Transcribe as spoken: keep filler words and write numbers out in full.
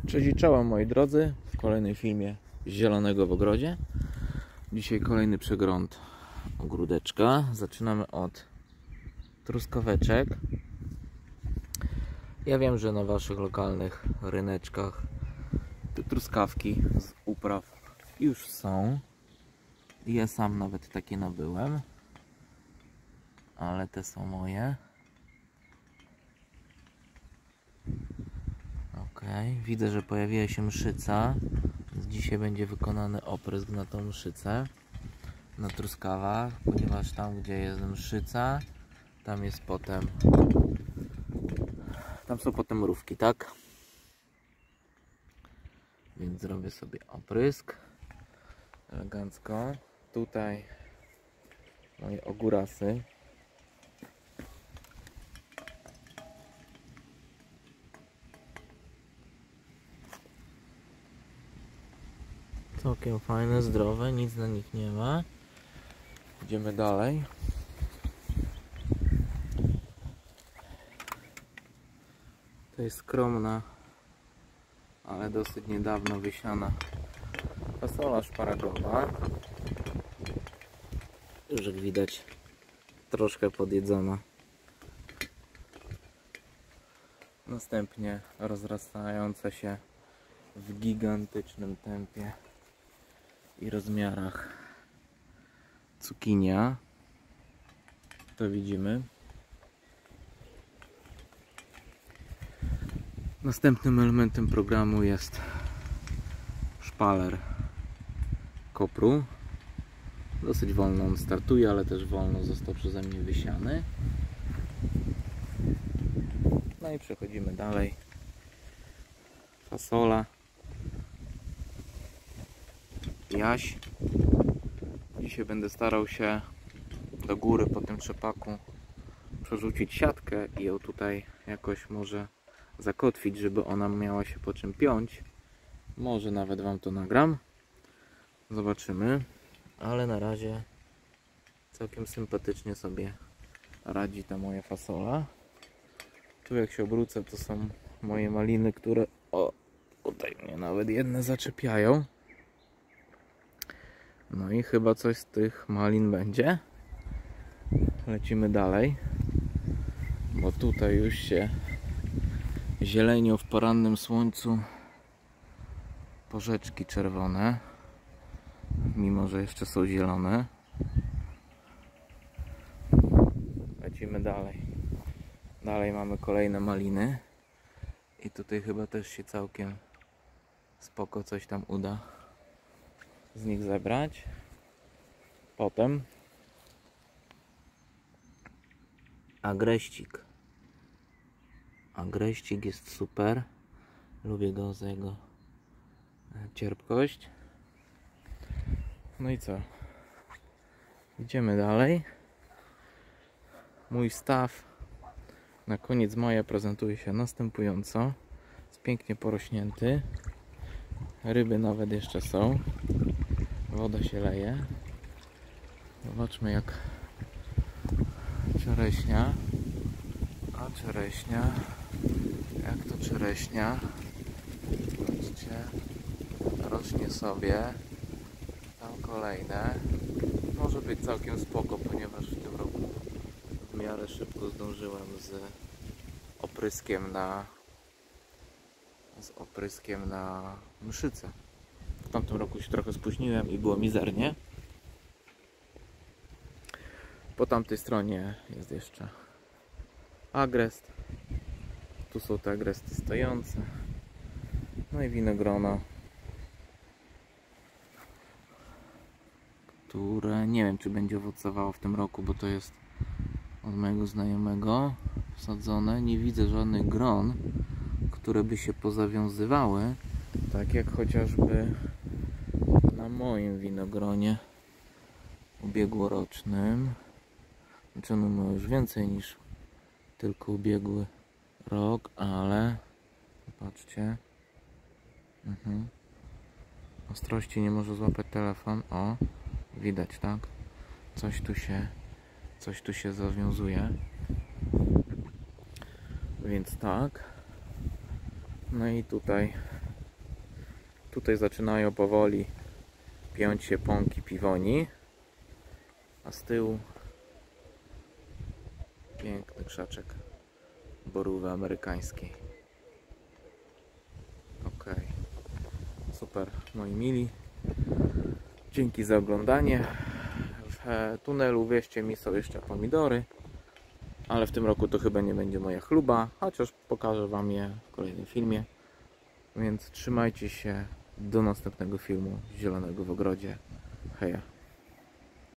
Cześć i czołem moi drodzy, w kolejnym filmie Zielonego w ogrodzie. Dzisiaj kolejny przegląd ogródeczka. Zaczynamy od truskaweczek. Ja wiem, że na waszych lokalnych ryneczkach te truskawki z upraw już są. Ja sam nawet takie nabyłem, ale te są moje. Ok, widzę, że pojawiła się mszyca. Dzisiaj będzie wykonany oprysk na tą mszycę, na truskawach, ponieważ tam, gdzie jest mszyca, tam jest potem, tam są potem mrówki, tak? Więc zrobię sobie oprysk elegancko. Tutaj moje ogórasy. Całkiem fajne, zdrowe, nic na nich nie ma. Idziemy dalej. To jest skromna, ale dosyć niedawno wysiana fasola szparagowa. Już jak widać, troszkę podjedzona. Następnie rozrastająca się w gigantycznym tempie i rozmiarach cukinia. To widzimy. Następnym elementem programu jest szpaler kopru. Dosyć wolno on startuje, ale też wolno został przeze mnie wysiany. No i przechodzimy dalej. Fasola. Jaś. Dzisiaj będę starał się do góry po tym trzepaku przerzucić siatkę i ją tutaj jakoś może zakotwić, żeby ona miała się po czym piąć. Może nawet wam to nagram. Zobaczymy. Ale na razie całkiem sympatycznie sobie radzi ta moja fasola. Tu jak się obrócę, to są moje maliny, które o, tutaj mnie nawet jedne zaczepiają. No i chyba coś z tych malin będzie. Lecimy dalej, bo tutaj już się zielenią w porannym słońcu porzeczki czerwone, mimo że jeszcze są zielone. Lecimy dalej. Dalej mamy kolejne maliny i tutaj chyba też się całkiem spoko coś tam uda z nich zebrać. Potem agreścik. Agreścik jest super. Lubię go za jego cierpkość. No i co? Idziemy dalej. Mój staw na koniec maja prezentuje się następująco. Jest pięknie porośnięty. Ryby nawet jeszcze są. Woda się leje. Zobaczmy jak czereśnia. A czereśnia. Jak to czereśnia? Zobaczcie. Rośnie sobie. Tam kolejne. Może być całkiem spoko, ponieważ w tym roku w miarę szybko zdążyłem z opryskiem na z opryskiem na mszycę. W tamtym roku się trochę spóźniłem i było mizernie. Po tamtej stronie jest jeszcze agrest. Tu są te agresty stojące. No i winogrona, które nie wiem, czy będzie owocowało w tym roku, bo to jest od mojego znajomego wsadzone. Nie widzę żadnych gron, które by się pozawiązywały, tak jak chociażby na moim winogronie ubiegłorocznym. Znaczy ono ma już więcej niż tylko ubiegły rok, ale zobaczcie. Mhm. Ostrości nie może złapać telefon. O, widać, tak? Coś tu się coś tu się zawiązuje. Więc tak. No i tutaj Tutaj zaczynają powoli piąć się pąki piwoni, a z tyłu piękny krzaczek borówy amerykańskiej. Ok, super moi mili, dzięki za oglądanie. W tunelu, wierzcie mi, są jeszcze pomidory, ale w tym roku to chyba nie będzie moja chluba, chociaż pokażę wam je w kolejnym filmie. Więc trzymajcie się, do następnego filmu Zielonego w ogrodzie. Heja.